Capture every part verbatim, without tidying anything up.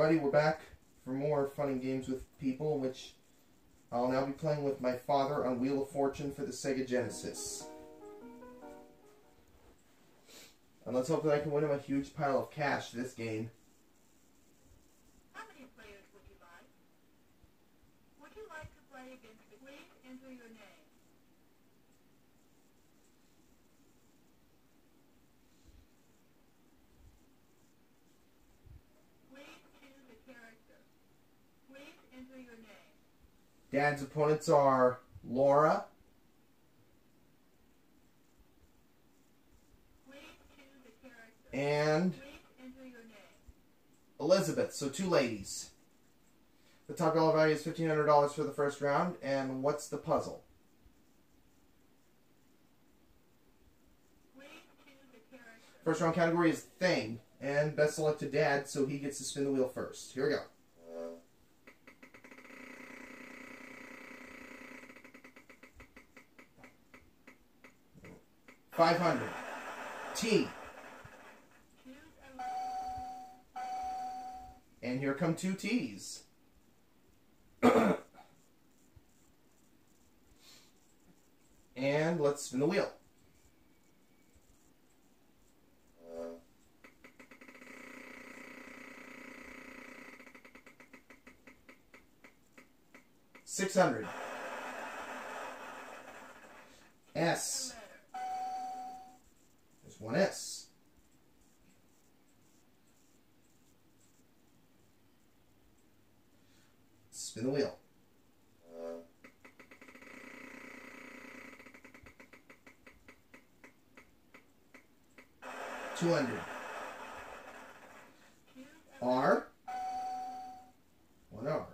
everybody, we're back for more fun and games with people, in which I'll now be playing with my father on Wheel of Fortune for the Sega Genesis. And let's hope that I can win him a huge pile of cash this game. How many players would you like? Would you like to play against the Please enter your name. Please choose a character. Please enter your name. Dad's opponents are Laura, Please choose a character. and Please enter your name. Elizabeth, so two ladies. The top dollar value is fifteen hundred dollars for the first round, and what's the puzzle? Please choose a character. First round category is Thing, and best select to Dad, so he gets to spin the wheel first. Here we go. five hundred. T. Choose a And here come two T's. And let's spin the wheel. six hundred. S. There's one S. Spin the wheel. two hundred. R. One R.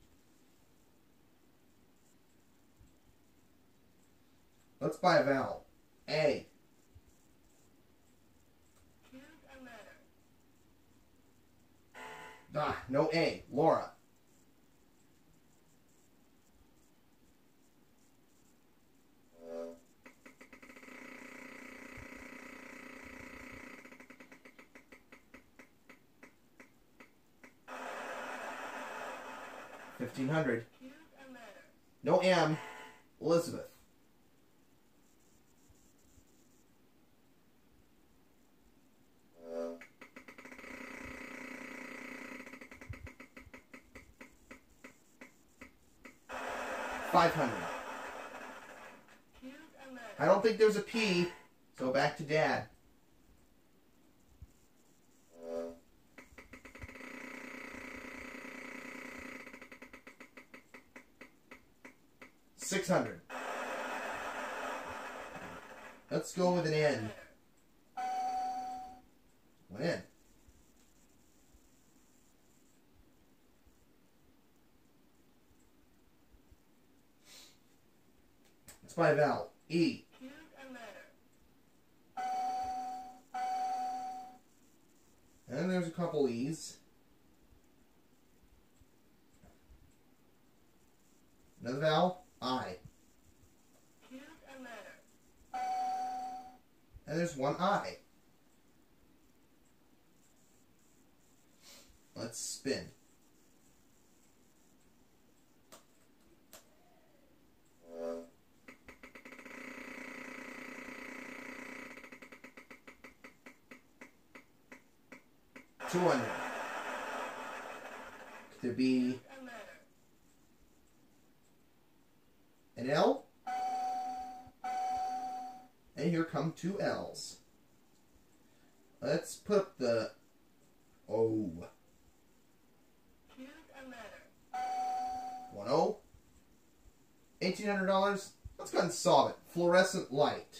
Let's buy a vowel. A. Choose a letter. Ah, no A. Laura. Fifteen hundred. Choose a letter. No M. Elizabeth. Five hundred. Choose a letter. I don't think there's a P, so back to Dad. Six hundred. Let's go with an N. One N. Let's buy a vowel. E. Choose a letter. And there's a couple E's. Another vowel. I. Choose a letter. And there's one I. Let's spin. Two hundred. Could there be Choose a letter. an L? And here come two L's. Let's put up the O. Choose a letter. One O. Eighteen hundred dollars. Let's go ahead and solve it. Fluorescent light.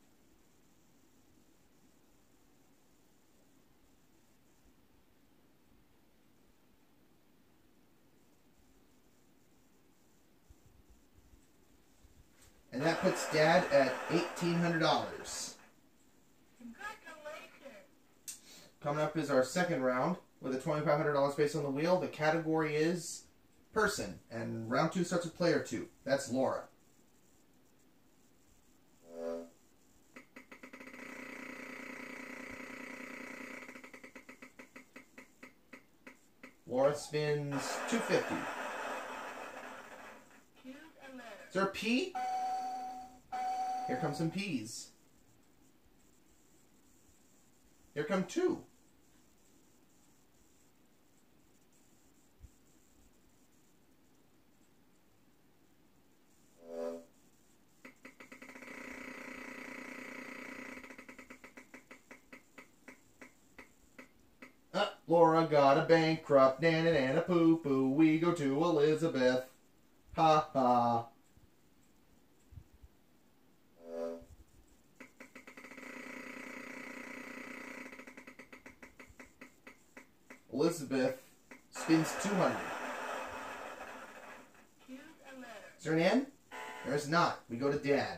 And that puts Dad at eighteen hundred dollars. Congratulations. Coming up is our second round with a twenty-five hundred dollars space on the wheel. The category is person, and round two starts with player two. That's Laura. Laura spins two hundred fifty dollars. Choose a letter. Is there a P? Here come some P's. Here come two. Uh, Laura got a bankrupt, nana nana poo poo. We go to Elizabeth. Ha ha. Elizabeth spins two hundred. Choose a letter. Is there an N? There is not. We go to Dad.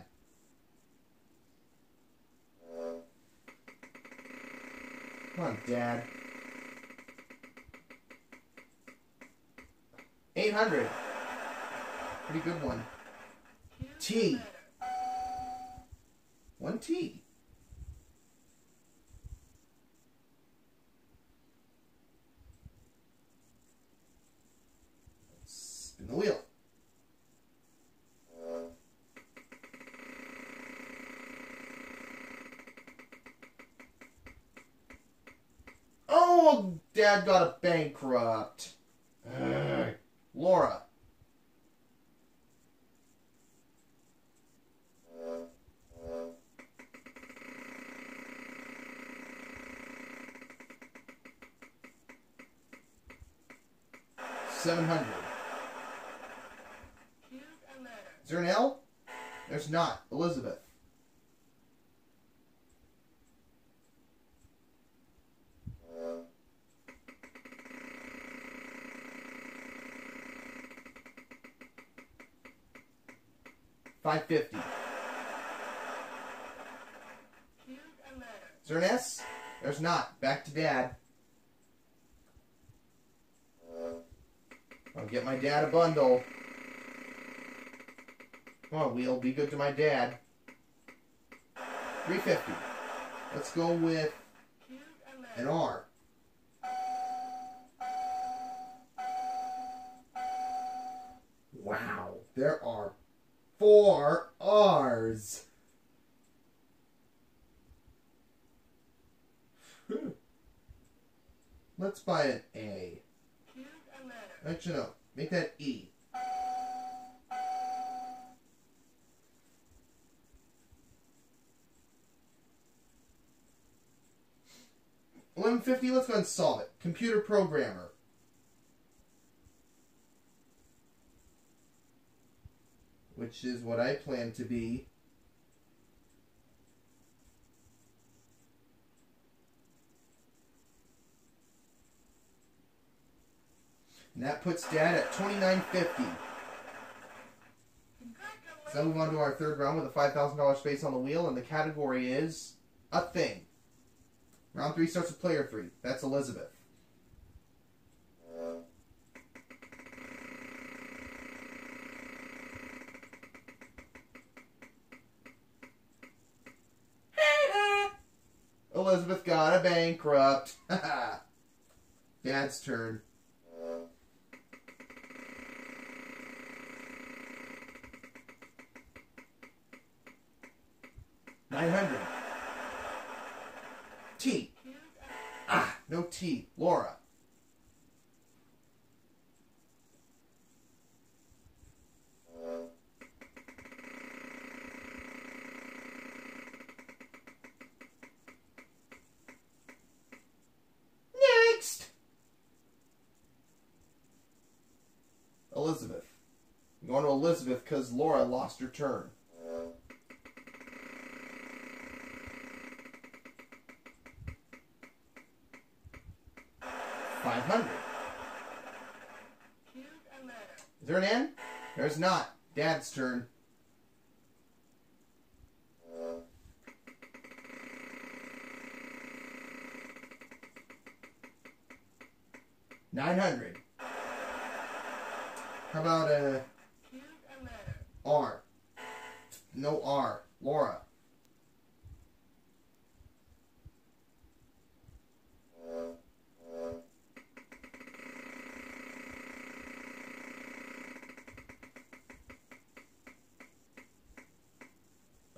Come on, Dad. eight hundred. Pretty good one. Choose T. a letter. One T. Spin the wheel. Oh, Dad got a bankrupt. Ugh. Laura. seven hundred. Choose a letter. Is there an L? There's not. Elizabeth. five fifty. Choose a letter. Is there an S? There's not. Back to Dad. I'll get my dad a bundle. Come on, wheel. Be good to my dad. three fifty. Let's go with Choose a letter. an R. Wow. There are four R's. Let's buy an A. Choose a letter. Actually, no. Make that E. eleven fifty, let's go and solve it. Computer programmer. Which is what I plan to be. And that puts Dad at twenty-nine fifty. So now move on to our third round with a five thousand dollars space on the wheel, and the category is a thing. Round three starts with player three. That's Elizabeth. Elizabeth got a bankrupt. Dad's turn. nine hundred. T. Ah, no T. Laura. Next. Elizabeth. I'm going to Elizabeth because Laura lost her turn. five hundred. Choose a letter. Is there an N? There's not. Dad's turn. nine hundred. How about a Choose a letter. R? No R. Laura.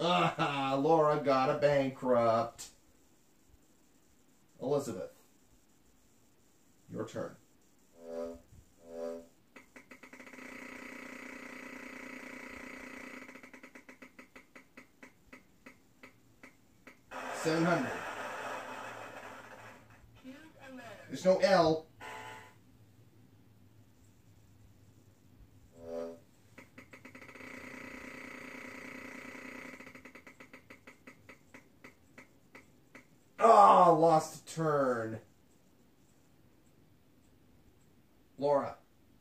Ah, Laura got a bankrupt. Elizabeth, your turn. Seven hundred. Choose a letter. There's no L. Oh, lost a turn. Laura.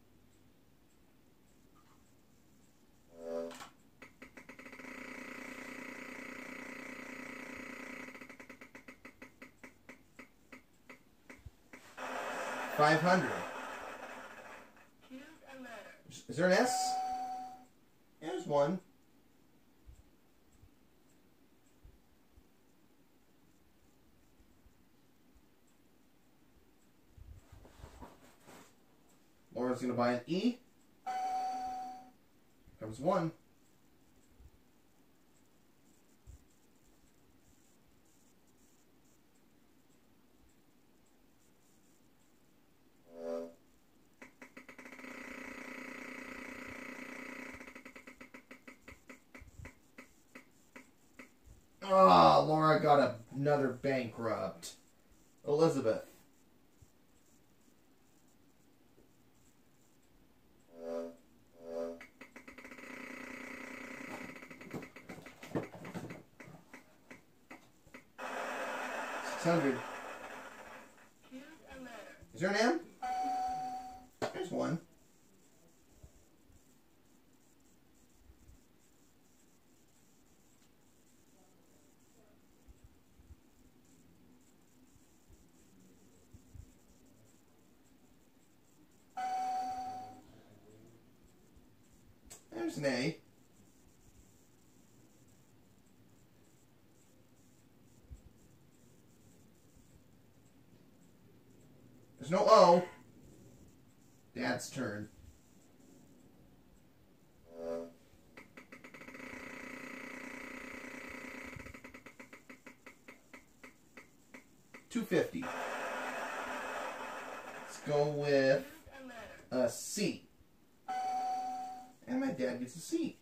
Five hundred. Choose a letter. Is there an S? Yeah, there's one. Laura's going to buy an E. Comes one. Ah, oh, Laura got a, another bankrupt. Elizabeth. Six hundred. Choose a letter. Is there an M? There's one. There's an A. There's no O. Dad's turn. Two fifty. Let's go with Choose a letter. a C. And my dad gets a C.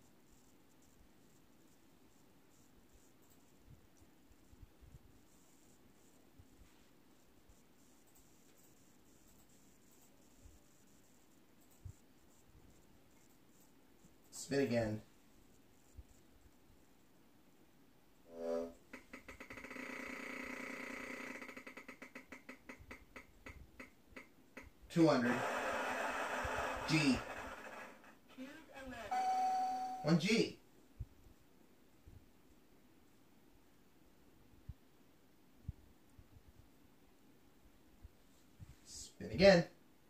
Spin again. Two hundred. G. Choose a letter. One G. Spin again.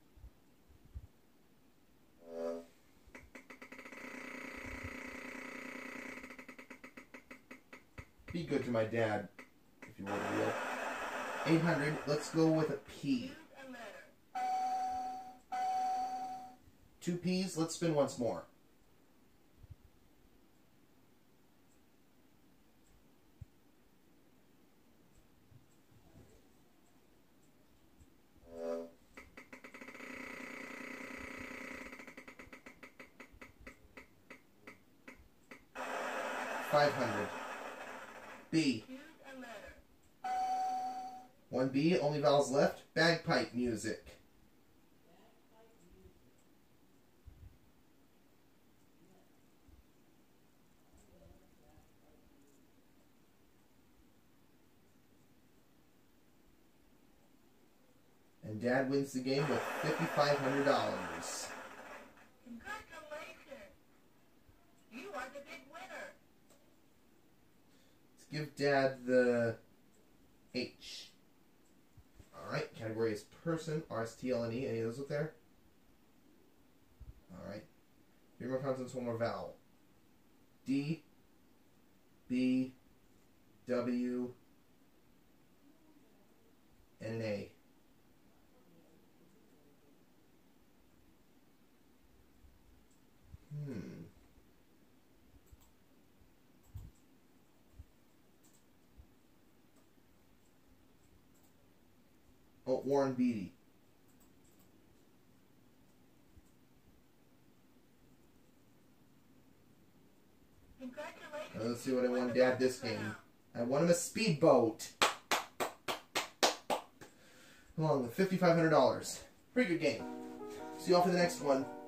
Be good to my dad, if you will. eight hundred. Let's go with a P. Choose a letter. Two P's. Let's spin once more. Five hundred. B. Choose a letter. One B. Only vowels left. Bagpipe music. And Dad wins the game with fifty-five hundred dollars. Congratulations. You are the big winner. Let's give Dad the H. Alright, category is person, R S T L N E. Any of those up there? Alright. Three more consonants, one more vowel. D, B, W, and an A. Hmm. Agent Warren Beatty. Congratulations. Let's see what I won Dad this game. I won him a speedboat. Along with fifty-five hundred dollars. Pretty good game. See you all for the next one.